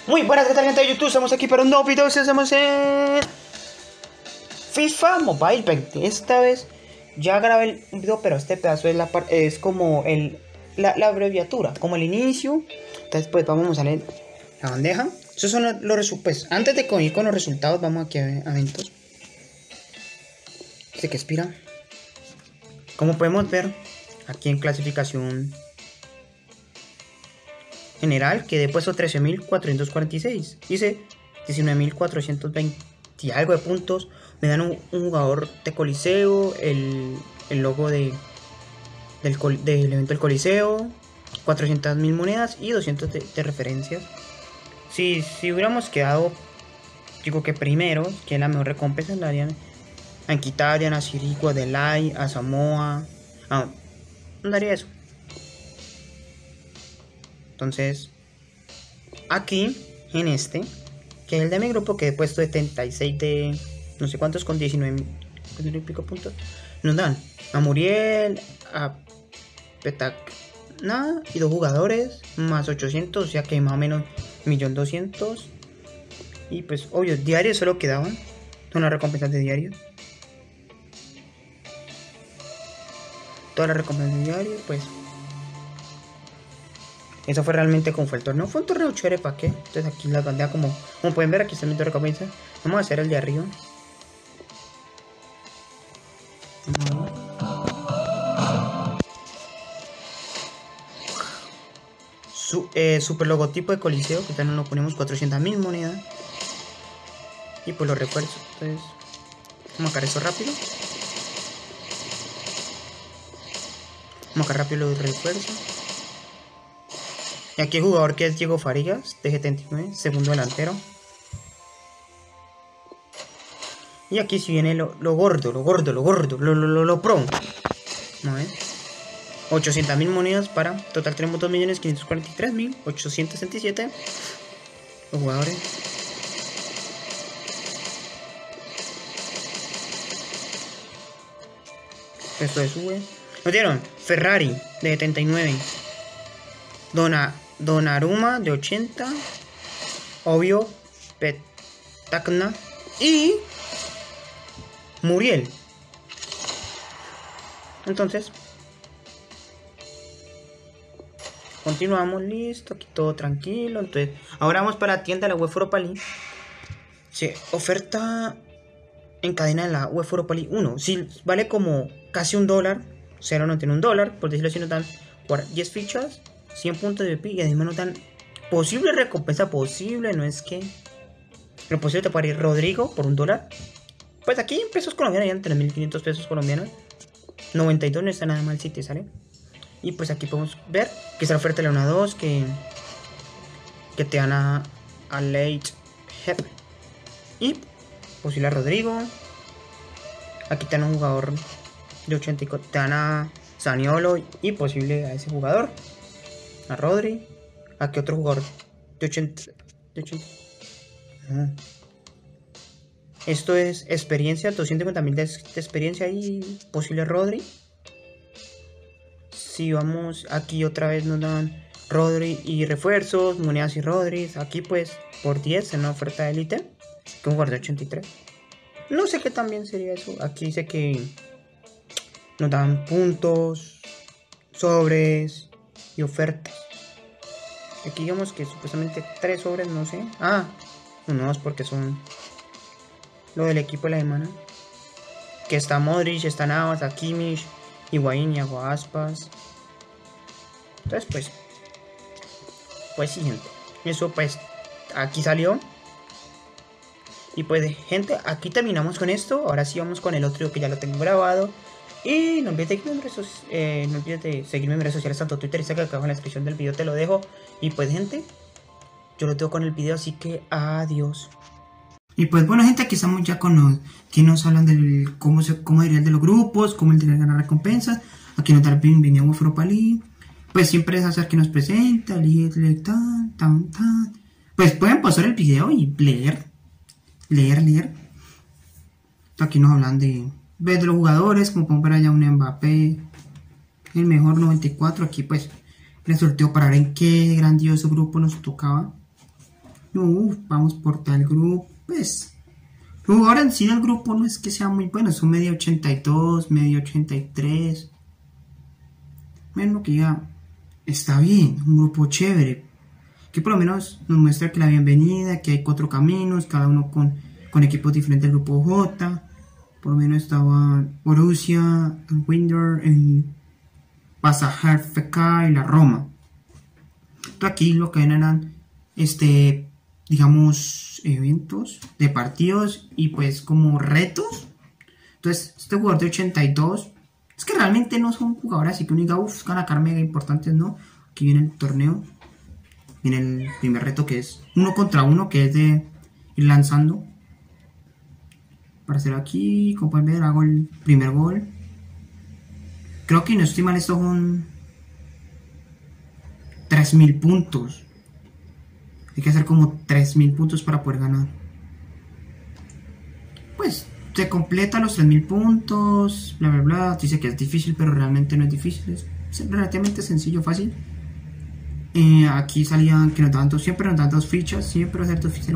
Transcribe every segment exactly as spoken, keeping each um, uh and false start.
Muy buenas, ¿qué tal, gente de YouTube? Estamos aquí para un nuevo video. Estamos en FIFA Mobile veinte. Esta vez ya grabé el video, pero este pedazo es, la par es como el, la, la abreviatura, como el inicio. Entonces pues vamos a leer la bandeja. Esos son los, los resultados. Pues, antes de ir con los resultados, vamos aquí a eventos. Dice que expira. Como podemos ver aquí en clasificación general, quedé puesto trece mil cuatrocientos cuarenta y seis. Hice diecinueve mil cuatrocientos veinte y algo de puntos. Me dan un, un jugador de Coliseo, el, el logo de, del, del evento del Coliseo, cuatrocientas mil monedas y doscientos de, de referencias. Si, si hubiéramos quedado, digo que primero, que es la mejor recompensa, la harían a Anquitarian, a Sirigua, a Delay, a Samoa. Ah, no daría eso. Entonces, aquí, en este, que es el de mi grupo, que he puesto setenta y seis de no sé cuántos, con diecinueve y pico puntos, nos dan a Muriel, a Petacna y dos jugadores, más ochocientos, o sea que más o menos un millón doscientos. Y pues, obvio, diarios solo quedaban, son las recompensas de diarios. Todas las recompensas de diarios, pues. Eso fue realmente como fue el torneo. Fue un torneo chévere, ¿para qué? Entonces aquí la bandeja, como, como pueden ver, aquí está mi recompensa. Vamos a hacer el de arriba. Su, eh, super logotipo de Coliseo, que también lo ponemos cuatrocientas mil monedas. Y pues los refuerzos. Entonces, vamos a sacar eso rápido. Vamos a sacar rápido los refuerzos. Y aquí el jugador que es Diego Farías, de setenta y nueve, segundo delantero. Y aquí si viene lo, lo gordo, lo gordo, lo gordo, lo, lo, lo, lo pro. A ver. ochocientas mil monedas para, total tenemos dos millones quinientos cuarenta y tres mil ochocientos sesenta y siete. Los jugadores. Esto es sube. Nos dieron Ferrari de setenta y nueve. Dona, Donnarumma de ochenta. Obvio, Petacna y Muriel. Entonces, continuamos, listo, aquí todo tranquilo. Entonces, ahora vamos para la tienda de la UEFA Europa League. Sí, oferta en cadena de la UEFA Europa League uno. Sí, vale como casi un dólar. cero no tiene un dólar, por decirlo así, nos dan diez fichas, cien puntos de V P y además nos dan posible recompensa posible. No es que lo posible te puede ir Rodrigo por un dólar. Pues aquí en pesos colombianos ya en tres mil quinientos pesos colombianos. noventa y dos no está nada mal si te sale. Y pues aquí podemos ver que es la oferta de la uno a dos, que, que te dan a, a Late Hep y posible a Rodrigo. Aquí te dan a un jugador de ochenta y cuatro, te dan a Zaniolo y posible a ese jugador, a Rodri. Aquí otro jugador de ochenta, de ochenta. No. Esto es experiencia, doscientos cincuenta mil de, de experiencia y posible Rodri. Si vamos aquí otra vez nos dan Rodri y refuerzos, monedas y Rodri. Aquí pues por diez en una oferta de élite, que un jugador de ochenta y tres. No sé qué también sería eso. Aquí dice que nos dan puntos, sobres y ofertas. Aquí digamos que supuestamente tres sobres, no sé. Ah, unos porque son lo del equipo de la semana. Que está Modric, está Navas, está Kimmich, Higuaín y Aspas. Entonces pues, pues sí, gente. Eso pues aquí salió. Y pues gente, aquí terminamos con esto. Ahora sí vamos con el otro que ya lo tengo grabado. Y no olvides de seguirme en redes, eh, no olvides de seguirme en redes sociales, tanto Twitter y Instagram, que abajo en la descripción del video te lo dejo. Y pues gente, yo lo tengo con el video, así que adiós. Y pues bueno, gente, aquí estamos ya con los que nos hablan del cómo se cómo dirían de los grupos, cómo el de ganar recompensas. Aquí nos da el bienvenido a UEFA Europa League. Pues siempre es hacer que nos presenta, leer, tan, tan, tan. Pues pueden pasar el video y leer, leer, leer. Aquí nos hablan de ves de los jugadores, como podemos ver allá un Mbappé, el mejor noventa y cuatro. Aquí pues el sorteo para ver en qué grandioso grupo nos tocaba. Uf, vamos por tal grupo. Pues, los jugadores en sí del grupo no es que sea muy buenos. Son medio ochenta y dos, medio ochenta y tres. Bueno, que ya está bien. Un grupo chévere. Que por lo menos nos muestra que la bienvenida, que hay cuatro caminos, cada uno con, con equipos diferentes del grupo J. Por lo menos estaba Borussia, el Winder, el Pasajer F K y la Roma. Entonces aquí lo que ven eran, este, digamos, eventos de partidos y pues como retos. Entonces este jugador de ochenta y dos, es que realmente no son jugadores así que uno diga, uff, van a sacar mega importantes, ¿no? Aquí viene el torneo, viene el primer reto que es uno contra uno, que es de ir lanzando. Para hacer aquí, como pueden ver, hago el primer gol. Creo que no estoy mal, estos son tres mil puntos. Hay que hacer como tres mil puntos para poder ganar. Pues se completa los tres mil puntos, bla bla bla. Dice que es difícil, pero realmente no es difícil. Es relativamente sencillo, fácil. Eh, aquí salían que nos daban dos, siempre nos dan dos fichas. Siempre va a ser dos fichas.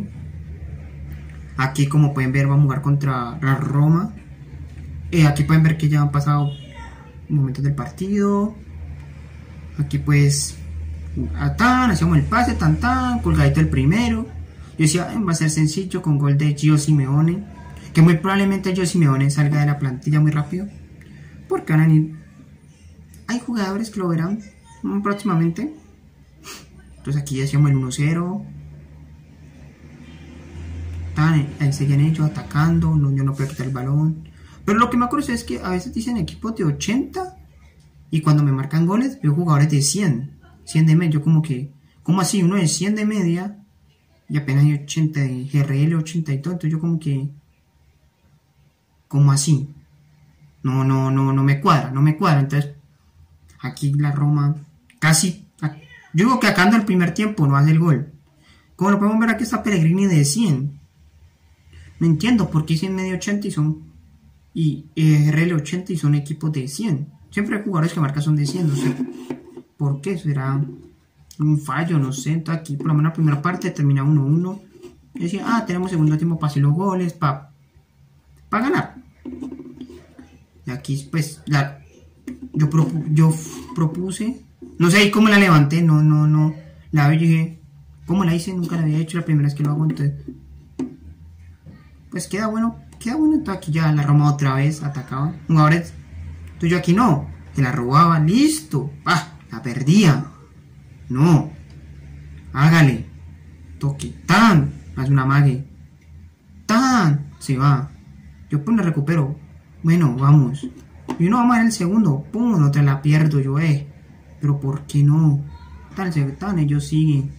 Aquí, como pueden ver, vamos a jugar contra la Roma. Eh, aquí pueden ver que ya han pasado momentos del partido. Aquí pues a tan, hacíamos el pase, tan tan, colgadito el primero. Yo decía, va a ser sencillo, con gol de Gio Simeone, que muy probablemente Gio Simeone salga de la plantilla muy rápido, porque van a venir, hay jugadores que lo verán próximamente. Entonces aquí ya hacíamos el uno cero. Ahí seguían ellos atacando, no, yo no puedo quitar el balón. Pero lo que me acuerdo es que a veces dicen equipos de ochenta y cuando me marcan goles veo jugadores de cien, cien de media. Yo como que, ¿cómo así? Uno de cien de media y apenas hay ochenta de G R L, ochenta y todo. Entonces yo como que, ¿cómo así? No, no, no, no me cuadra, no me cuadra. Entonces aquí la Roma casi, yo digo que acá el primer tiempo no hace el gol. Como lo podemos ver, aquí está Pellegrini de cien. No entiendo por qué cien medio ochenta y son y eh, R L ochenta y son equipos de cien. Siempre hay jugadores que marcan son de cien, no sé por qué, será un fallo, no sé. Entonces aquí por lo menos la primera parte termina uno uno. Yo decía, ah, tenemos segundo tiempo para hacer los goles, para pa ganar. Y aquí pues la, yo, propu, yo propuse, no sé cómo la levanté, no, no, no, la vi, dije, ¿cómo la hice? Nunca la había hecho, la primera vez que lo hago, entonces pues queda bueno, queda bueno. Entonces aquí ya la Roma otra vez atacaba. Jugadores, entonces yo aquí no, que la robaba, listo, ah, la perdía. No, hágale, toque, tan, hace una mague, tan, se va. Yo pues la recupero, bueno, vamos. Y uno vamos a ver el segundo, pum, otra la pierdo yo, eh. Pero ¿por qué no? Tan, tan, ellos siguen.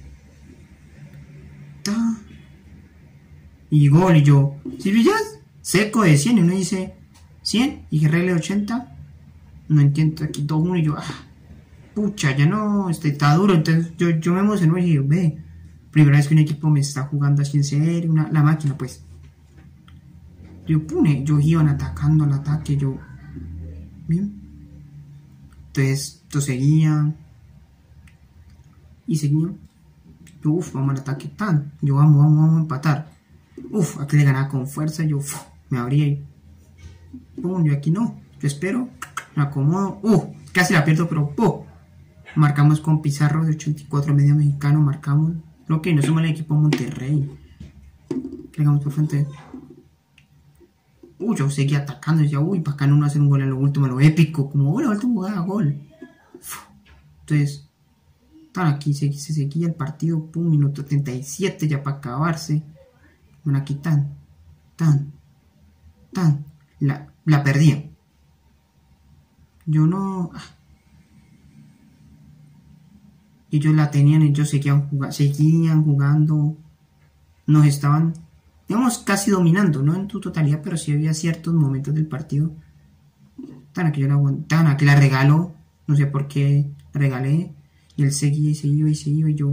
Tan. Y gol, y yo, si pillas, seco de cien, y uno dice cien y G R L ochenta, no entiendo, aquí dos uno y yo, ah, pucha, ya no, este está duro. Entonces yo, yo me emocioné y dije, ve, primera vez que un equipo me está jugando así en serio, una, la máquina pues. Yo pune, yo iban atacando al ataque, yo, bien. Entonces, yo seguía, y seguía, yo, uff, vamos al ataque, tan, yo vamos, vamos, vamos a empatar. Uf, aquí le ganaba con fuerza, yo uf, me abría y pum, yo aquí no, yo espero, me acomodo, uh, casi la pierdo, pero pum, marcamos con Pizarro de ochenta y cuatro, medio mexicano, marcamos, lo que no somos el equipo Monterrey, llegamos por frente, uh, yo seguía atacando, decía, uy, para acá no hacer un gol en lo último, en lo épico, como, uy, la última jugada, gol, uf, entonces, tan aquí se, se seguía el partido, pum, minuto treinta y siete ya para acabarse. Bueno, aquí tan, tan, tan, la, la perdía. Yo no... Ellos la tenían, ellos seguían, jugando, seguían jugando, nos estaban, digamos, casi dominando, no en tu totalidad, pero sí había ciertos momentos del partido. Tan, aquí yo la aguantaban, aquí la regalo, no sé por qué la regalé, y él seguía y seguía y seguía, y yo...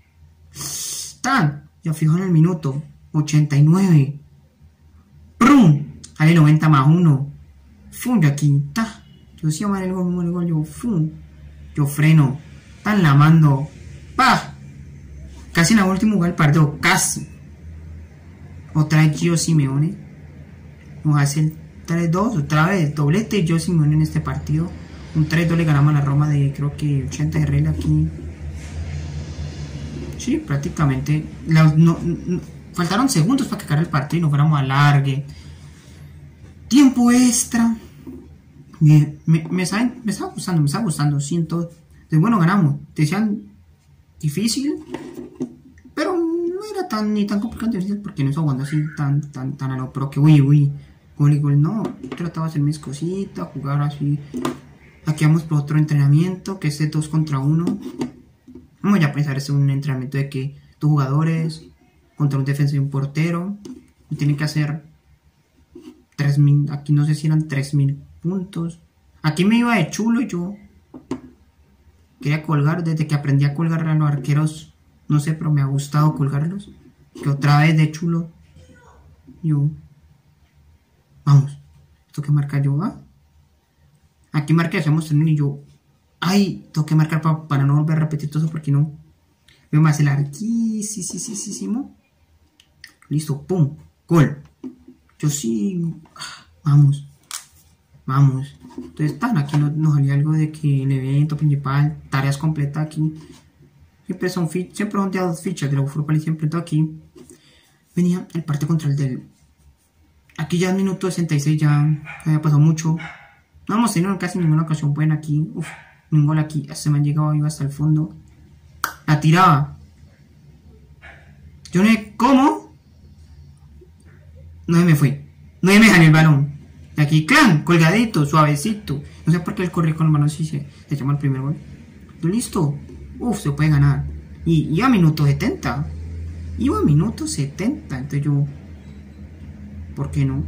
Tan, ya fijo en el minuto ochenta y nueve, ¡prum! Sale noventa más uno, ¡fum! Yo aquí, ta, yo decía, madre, el gol, el gol, yo, ¡fum! Yo freno, tan la mando, ¡pa! Casi en la última jugada del partido, casi. Otra vez Gio Simeone. Nos hace el tres dos, otra vez doblete Gio Simeone en este partido. Un tres dos le ganamos a la Roma de creo que ochenta de regla aquí. Sí, prácticamente. La, no, no, faltaron segundos para que acabara el partido y nos fuéramos a largue. Tiempo extra. Me, me, me, saben, me estaba gustando, me estaba gustando. Siento. De bueno, ganamos. Decían difícil. Pero no era tan ni tan complicado difícil porque no estaba jugando así tan, tan, tan a lo pro que uy, uy. Gol y gol, no. Trataba de hacer mis cositas, jugar así. Aquí vamos por otro entrenamiento, que es de dos contra uno. Vamos ya a pensar, este es un entrenamiento de que dos jugadores contra un defensa y un portero. Y tienen que hacer tres mil, aquí no sé si eran tres mil puntos. Aquí me iba de chulo y yo quería colgar, desde que aprendí a colgar a los arqueros, no sé, pero me ha gustado colgarlos. Que otra vez de chulo, yo, vamos, esto que marca yo, ¿va? Aquí marca, hacemos también y yo, ay, tengo que marcar pa, para no volver a repetir todo eso porque no. Veo más el arquísimo. Listo, pum, gol. Yo sí, vamos, vamos. Entonces, tan, aquí nos, nos salía algo de que el evento principal, tareas completas aquí. Siempre son, siempre son de dos fichas de la Ufurpal y siempre todo aquí. Venía el partido contra el del. Aquí ya en minuto sesenta y seis ya había pasado mucho. No hemos tenido casi ninguna ocasión buena aquí. Uf, un gol aquí. Se me han llegado iba hasta el fondo. La tiraba. Yo no sé cómo. No se me fue. No se me dejan el balón. Y aquí, clan, colgadito, suavecito. No sé por qué él corrió con el balón si se, se llama el primer gol. Listo. Uf, se puede ganar. Y iba a minuto setenta. Iba a minuto setenta. Entonces yo. ¿Por qué no?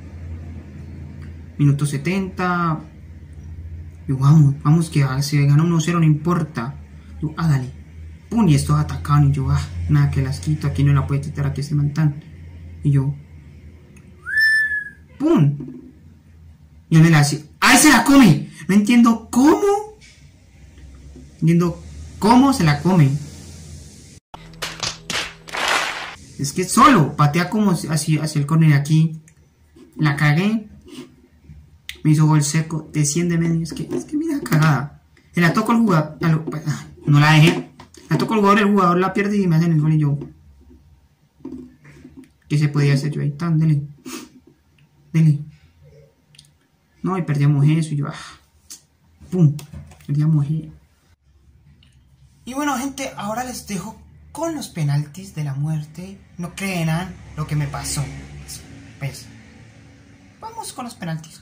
Minuto setenta. Yo, vamos, vamos, que se gana uno cero, no importa. Yo, ah, dale. Pum, y estos atacaban. Y yo, ah, nada, que las quito. Aquí no la puede quitar, aquí se mantan. Y yo, pum. Yo me la hacía. ¡Ay, se la come! No entiendo cómo. No entiendo cómo se la come. Es que solo patea como así hacia el córner aquí. La cagué. Me hizo gol seco. Desciende medio. Es que, es que mira cagada. Se la toco al jugador. No la dejé. La toco al jugador. El jugador la pierde y me hacen el gol. Y yo. ¿Qué se podía hacer yo ahí? Tan, dele. Dele. No, y perdíamos eso. Y yo. Ah, pum. Perdíamos eso. Y bueno, gente. Ahora les dejo con los penaltis de la muerte. No creerán lo que me pasó. Pues. Vamos con los penaltis.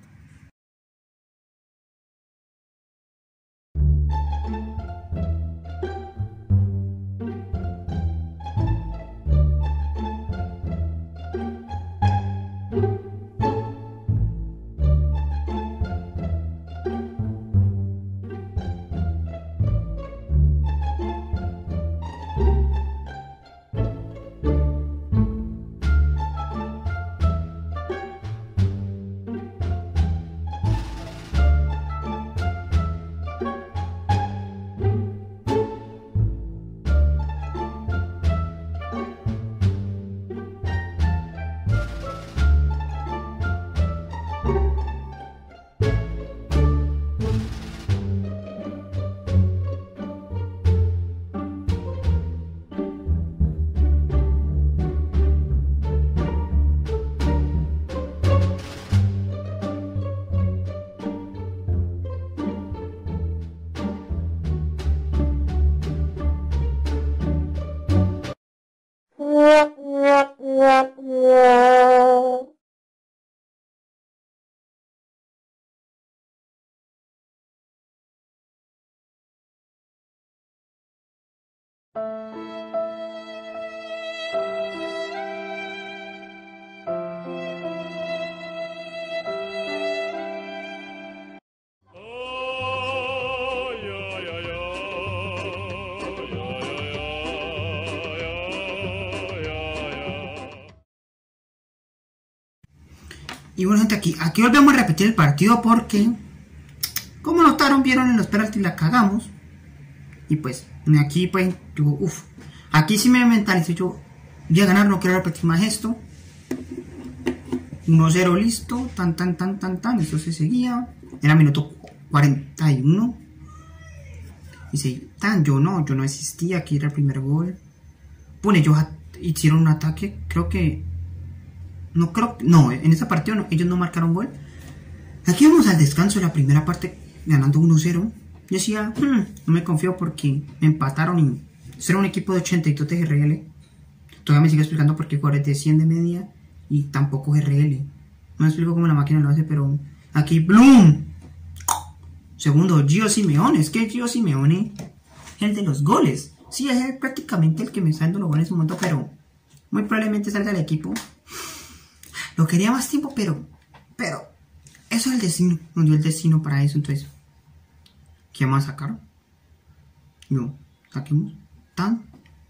Y bueno, gente, aquí, aquí volvemos a repetir el partido porque, como notaron, vieron en los penaltis la cagamos. Y pues, aquí pues, uff, Aquí sí me mentalicé yo. Voy a ganar, no quiero repetir más esto. uno cero listo. Tan, tan, tan, tan, tan. Eso se seguía. Era minuto cuarenta y uno. Y sí, tan, yo no, yo no existía. Aquí era el primer gol. Pone, ellos hicieron un ataque. Creo que. No creo. No, en esa partida no, ellos no marcaron gol. Aquí vamos al descanso de la primera parte. Ganando uno cero. Yo decía, hmm, no me confío porque me empataron y era un equipo de ochenta y dos de G R L. Todavía me sigue explicando por qué jugadores de cien de media y tampoco G R L. No me explico cómo la máquina lo hace, pero aquí Bloom. Segundo, Gio Simeone. Es que Gio Simeone, el de los goles. Sí, es prácticamente el que me está dando los goles en su momento, pero muy probablemente salga del equipo. Lo quería más tiempo, pero, pero, eso es el destino. Nos dio el destino para eso, entonces. ¿Qué vamos a sacar? Yo, saquemos. Tan.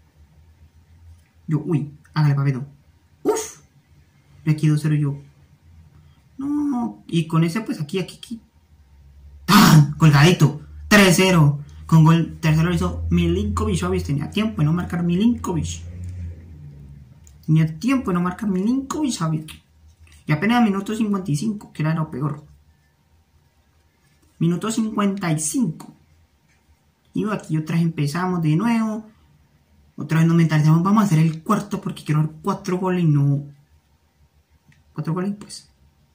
Yo, uy, hágale papito. Uf. Y aquí dos cero yo. No. Y con ese, pues aquí, aquí, aquí. ¡Tan! Colgadito. tres cero. Con gol tercero lo hizo Milinkovic. Tenía tiempo de no marcar Milinkovic. Tenía tiempo de no marcar Milinkovic. Y apenas a minuto cincuenta y cinco, que era lo peor. Minuto cincuenta y cinco. Y aquí otra vez empezamos de nuevo. Otra vez nos mentalizamos. Vamos a hacer el cuarto porque quiero ver cuatro goles y no. Cuatro goles, pues.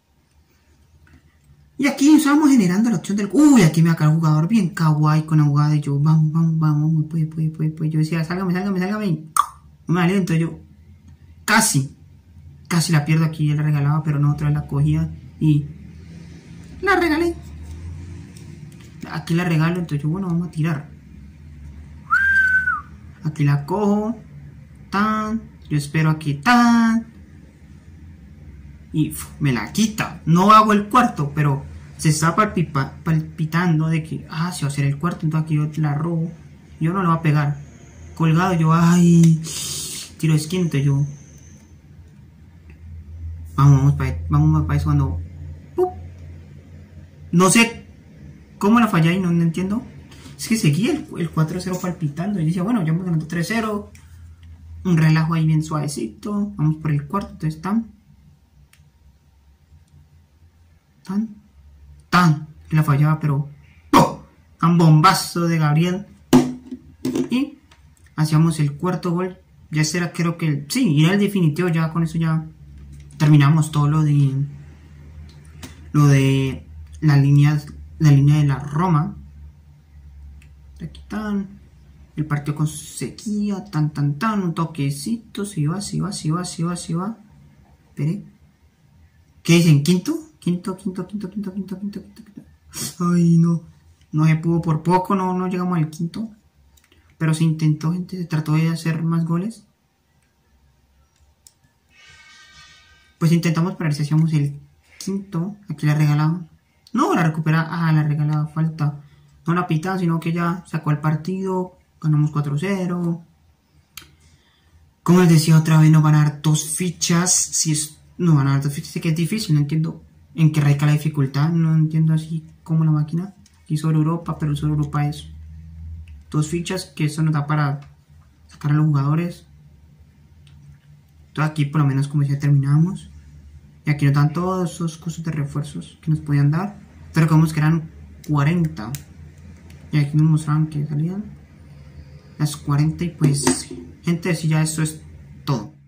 Y aquí estábamos generando la opción del. Uy, aquí me acaba el jugador bien kawaii con la jugada. Y yo, vamos, vamos, vamos. Puede, puede, puede, puede. Yo decía, sálgame, sálgame, sálgame. No me vale, entonces yo. Casi. Casi la pierdo aquí. Yo la regalaba, pero no, otra vez la cogía. Y. La regalé. Aquí la regalo, entonces yo, bueno, vamos a tirar. Aquí la cojo. Tan. Yo espero aquí. Tan. Y uf, me la quita. No hago el cuarto, pero se está palpipa, palpitando de que, ah, se va a hacer el cuarto, entonces aquí yo la robo. Yo no lo voy a pegar. Colgado, yo, ay. Tiro de esquina, entonces yo. Vamos, vamos para vamos para eso cuando. ¡Pup! No sé cómo la fallé y no, no entiendo. Es que seguía el, el cuatro cero palpitando. Y decía, bueno, ya vamos ganando tres cero. Un relajo ahí bien suavecito. Vamos por el cuarto, entonces tan. Tan. Tan. Y la fallaba, pero. ¡Oh! Un bombazo de Gabriel. Y hacíamos el cuarto gol. Ya será, creo que el. Sí, y era el definitivo. Ya con eso ya terminamos todo lo de. Lo de. La línea. La línea de la Roma. Aquí tan. El partido con sequía. Tan, tan, tan. Un toquecito. Se va, se va, se va, se va, se va. Espere. ¿Qué dicen? ¿Quinto? Quinto, quinto, quinto, quinto, quinto, quinto, quinto, quinto. Ay, no. No se pudo por poco. No, no llegamos al quinto. Pero se intentó, gente. Se trató de hacer más goles. Pues intentamos para ver si hacíamos el quinto. Aquí la regalamos. No, la recupera. Ah, la regalaba. Falta. No la pitan, sino que ya sacó el partido. Ganamos cuatro cero. Como les decía otra vez, nos van a dar dos fichas. Si es, no van a dar dos fichas. Sé que es difícil. No entiendo en qué radica la dificultad. No entiendo así como la máquina. Aquí sobre Europa, pero sobre Europa es dos fichas. Que eso nos da para sacar a los jugadores. Entonces aquí por lo menos como ya terminamos. Y aquí nos dan todos esos cursos de refuerzos que nos podían dar. Pero como que eran cuarenta. Y aquí nos mostraban que salían las cuarenta. Y pues, gente, si ya eso es todo.